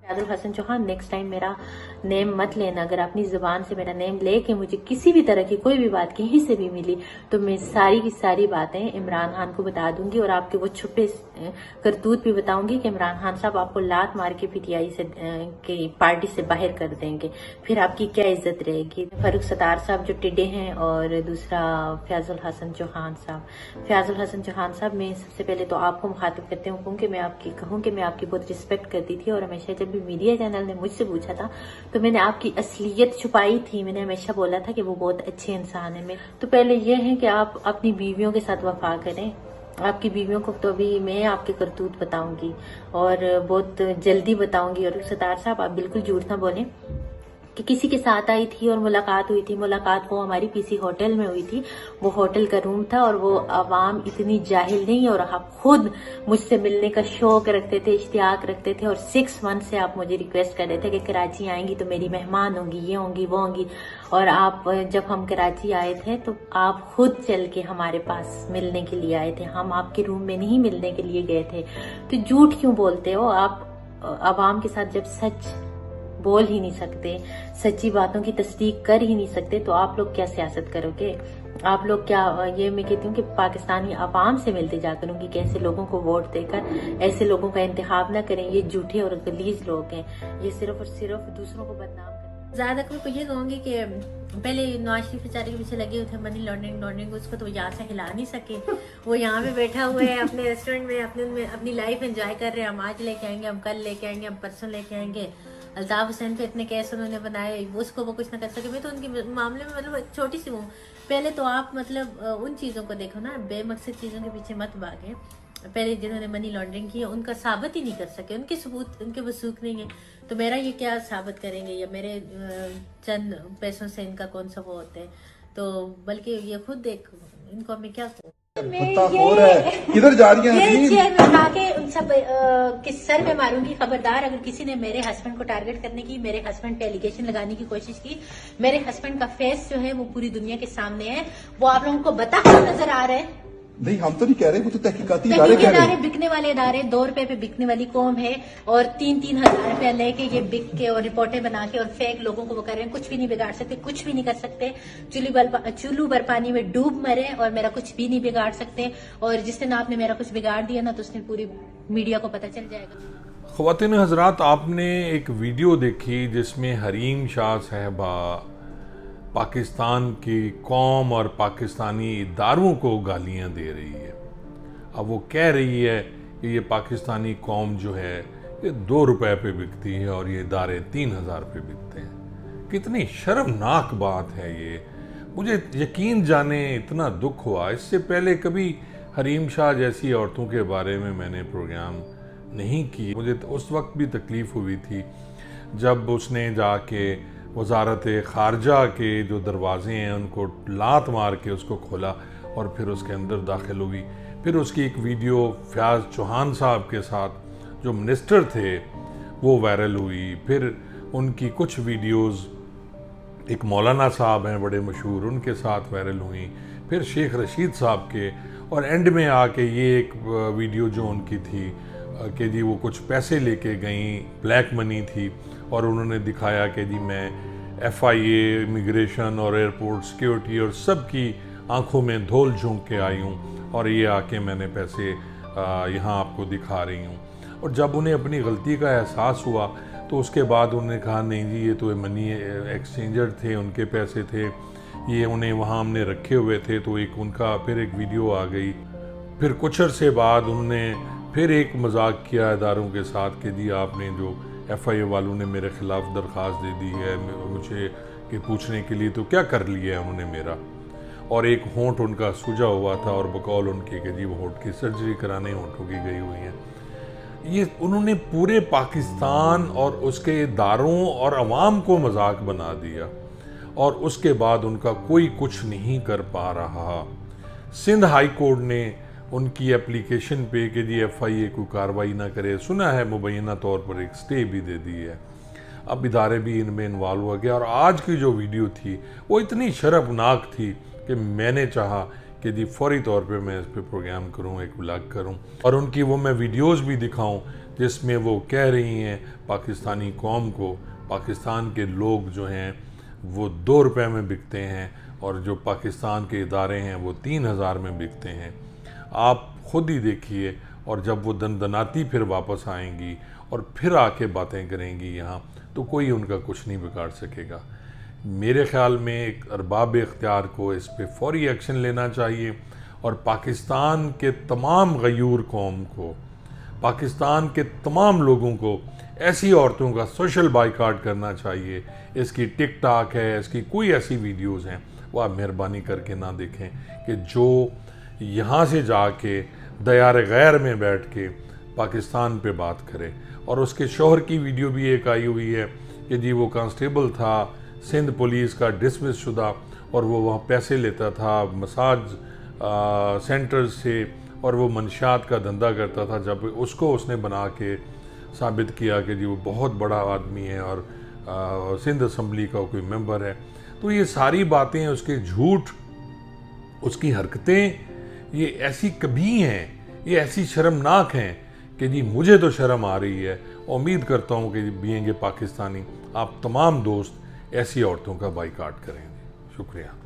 Fayazul Hasan Chauhan, next time मेरा name मत लेना। अगर अपनी जुबान से मेरा नेम लेके मुझे किसी भी तरह की कोई भी बात कहीं से भी मिली तो मैं सारी की सारी बातें इमरान खान को बता दूंगी और आपके वो छुपे करतूत भी बताऊंगी कि इमरान खान साहब आपको लात मार के पीटीआई से की पार्टी से बाहर कर देंगे, फिर आपकी क्या इज्जत रहेगी। फारूक सत्तार साहब जो टिड्डे हैं और दूसरा फयाजुल हसन चौहान साहब। फयाजुल हसन चौहान साहब, मैं सबसे पहले तो आपको मुखातिब करते हूँ कि मैं आपकी बहुत रिस्पेक्ट करती थी और हमेशा जब भी मीडिया चैनल ने मुझसे पूछा था तो मैंने आपकी असलियत छुपाई थी। मैंने हमेशा बोला था कि वो बहुत अच्छे इंसान है। मैं तो पहले ये है कि आप अपनी बीवियों के साथ वफा करें। आपकी बीवियों को तो अभी मैं आपके करतूत बताऊंगी और बहुत जल्दी बताऊंगी। और सत्तार साहब, आप बिल्कुल झूठ ना बोलें कि किसी के साथ आई थी और मुलाकात हुई थी। मुलाकात वो हमारी किसी होटल में हुई थी, वो होटल का रूम था और वो आवाम इतनी जाहिल नहीं। और आप खुद मुझसे मिलने का शौक रखते थे, इश्तियाक रखते थे और 6 मंथ से आप मुझे रिक्वेस्ट कर रहे थे कि कराची आएंगी तो मेरी मेहमान होंगी, ये होंगी वो होंगी। और आप जब हम कराची आए थे तो आप खुद चल के हमारे पास मिलने के लिए आए थे, हम आपके रूम में नहीं मिलने के लिए गए थे। तो झूठ क्यों बोलते हो आप आवाम के साथ? जब सच बोल ही नहीं सकते, सच्ची बातों की तस्दीक कर ही नहीं सकते तो आप लोग क्या सियासत करोगे? आप लोग क्या, ये मैं कहती हूँ कि पाकिस्तानी अवाम से मिलते जा करूंगी कि ऐसे लोगों को वोट देकर ऐसे लोगों का इंतखाब ना करें। ये झूठे और गलीज लोग हैं, ये सिर्फ और सिर्फ दूसरों को बदनाम करें। ज्यादातर को ये कहूंगी कि पहले नवाज शरीफ बेचारे के पीछे लगे हुए थे मनी लॉन्ड्रिंग, उसको तो यहाँ से हिला नहीं सके। वो यहाँ पे बैठा हुआ है अपने रेस्टोरेंट में, अपनी लाइफ एंजॉय कर रहे हैं। हम आज लेके आएंगे, हम कल लेके आएंगे, हम परसों लेके आएंगे। अल्ताफ हुसैन पे इतने केस उन्होंने बनाए, उसको वो कुछ ना कर सके। मैं तो उनके मामले में मतलब छोटी सी हूँ। पहले तो आप मतलब उन चीजों को देखो ना, बेमकसद चीजों के पीछे मत भागे। पहले जिन्होंने मनी लॉन्ड्रिंग की है उनका साबित ही नहीं कर सके, उनके सबूत उनके वसूख नहीं है, तो मेरा ये क्या साबित करेंगे? या मेरे चंद पैसों से इनका कौन सा वो होता है? तो बल्कि ये खुद देख, इनको मैं क्या कहूँ, किधर जा रही हैं? ये चेयर में उठा के उन सब के सर में मारूंगी। खबरदार, अगर किसी ने मेरे हस्बैंड को टारगेट करने की, मेरे हस्बैंड पे एलिगेशन लगाने की कोशिश की, मेरे हस्बैंड का फेस जो है वो पूरी दुनिया के सामने है, वो आप लोगों को बता नजर आ रहा है। नहीं, हम तो नहीं कह रहे, वो तो तहकीकाती इदारे कह रहे हैं। बिकने वाले इदारे, 2 रुपए पे बिकने वाली कौम है और 3-3 हजार रुपया लेके ये बिक के और रिपोर्टें बना के और फेक लोगों को वो कर रहे हैं। कुछ भी नहीं बिगाड़ सकते, कुछ भी नहीं कर सकते। चुल्लू भर पानी में डूब मरे और मेरा कुछ भी नहीं बिगाड़ सकते। और जिस दिन आपने मेरा कुछ बिगाड़ दिया ना तो उसने पूरी मीडिया को पता चल जाएगा। ख्वातीन हजरात, आपने एक वीडियो देखी जिसमें हरीम शाह साहबा पाकिस्तान की कौम और पाकिस्तानी इदारों को गालियां दे रही है। अब वो कह रही है कि ये पाकिस्तानी कौम जो है ये 2 रुपए पे बिकती है और ये इदारे 3000 पे बिकते हैं। कितनी शर्मनाक बात है ये। मुझे यकीन जाने इतना दुख हुआ। इससे पहले कभी हरीम शाह जैसी औरतों के बारे में मैंने प्रोग्राम नहीं की। मुझे तो उस वक्त भी तकलीफ हुई थी जब उसने जाके वजारत खारजा के जो दरवाजे हैं उनको लात मार के उसको खोला और फिर उसके अंदर दाखिल हुई। फिर उसकी एक वीडियो फयाज चौहान साहब के साथ जो मिनिस्टर थे वो वायरल हुई। फिर उनकी कुछ वीडियोस एक मौलाना साहब हैं बड़े मशहूर, उनके साथ वायरल हुई। फिर शेख रशीद साहब के, और एंड में आके ये एक वीडियो जो उनकी थी कि जी वो कुछ पैसे लेके गई, ब्लैक मनी थी, और उन्होंने दिखाया कि जी मैं FIA, इमिग्रेशन और एयरपोर्ट सिक्योरिटी और सब की आंखों में धूल झोंक के आई हूँ और ये आके मैंने पैसे यहाँ आपको दिखा रही हूँ। और जब उन्हें अपनी गलती का एहसास हुआ तो उसके बाद उन्होंने कहा नहीं जी ये तो मनी एक्सचेंजर थे, उनके पैसे थे, ये उन्हें वहाँ हमने रखे हुए थे। तो एक उनका फिर एक वीडियो आ गई। फिर कुछ अर्से बाद उन्होंने फिर एक मजाक किया इदारों के साथ कि जी आपने जो FIA वालों ने मेरे खिलाफ दरख्वास्त दे दी है मुझे कि पूछने के लिए, तो क्या कर लिया है उन्होंने मेरा। और एक होंठ उनका सूजा हुआ था और बकौल उनके कि जी वो होंठ की सर्जरी कराने होंठों की गई हुई हैं। ये उन्होंने पूरे पाकिस्तान और उसके इदारों और अवाम को मजाक बना दिया और उसके बाद उनका कोई कुछ नहीं कर पा रहा। सिंध हाई कोर्ट ने उनकी एप्लीकेशन पे कि जी FIA कोई कार्रवाई ना करे, सुना है मुबैना तौर पर एक स्टे भी दे दी है। अब इदारे भी इनमें इन्वॉल्व हो गया। और आज की जो वीडियो थी वो इतनी शर्मनाक थी कि मैंने चाहा कि जी फौरी तौर पे मैं इस पर प्रोग्राम करूं, एक व्लॉग करूं और उनकी वो मैं वीडियोस भी दिखाऊं जिसमें वो कह रही हैं पाकिस्तानी कौम को, पाकिस्तान के लोग जो हैं वो 2 रुपए में बिकते हैं और जो पाकिस्तान के इदारे हैं वो 3000 में बिकते हैं। आप खुद ही देखिए, और जब वो दनदनाती फिर वापस आएंगी और फिर आके बातें करेंगी यहाँ, तो कोई उनका कुछ नहीं बिगाड़ सकेगा। मेरे ख्याल में एक अरबाब इख्तियार को इस पे फौरी एक्शन लेना चाहिए और पाकिस्तान के तमाम गयूर कौम को, पाकिस्तान के तमाम लोगों को ऐसी औरतों का सोशल बाइकाट करना चाहिए। इसकी टिकटॉक है, इसकी कोई ऐसी वीडियोस हैं वो आप मेहरबानी करके ना देखें कि जो यहाँ से जाके दयार गैर में बैठ के पाकिस्तान पे बात करे। और उसके शोहर की वीडियो भी एक आई हुई है कि जी वो कांस्टेबल था सिंध पुलिस का डिसमिस शुदा और वो वहाँ पैसे लेता था मसाज सेंटर्स से और वो मंशियात का धंधा करता था। जब उसको उसने बना के साबित किया कि जी वो बहुत बड़ा आदमी है और सिंध असम्बली का कोई मेंबर है, तो ये सारी बातें, उसके झूठ, उसकी हरकतें, ये ऐसी कभी हैं, ये ऐसी शर्मनाक हैं कि जी मुझे तो शर्म आ रही है। उम्मीद करता हूँ कि बीइंग ए पाकिस्तानी आप तमाम दोस्त ऐसी औरतों का बाइकाट करेंगे। शुक्रिया।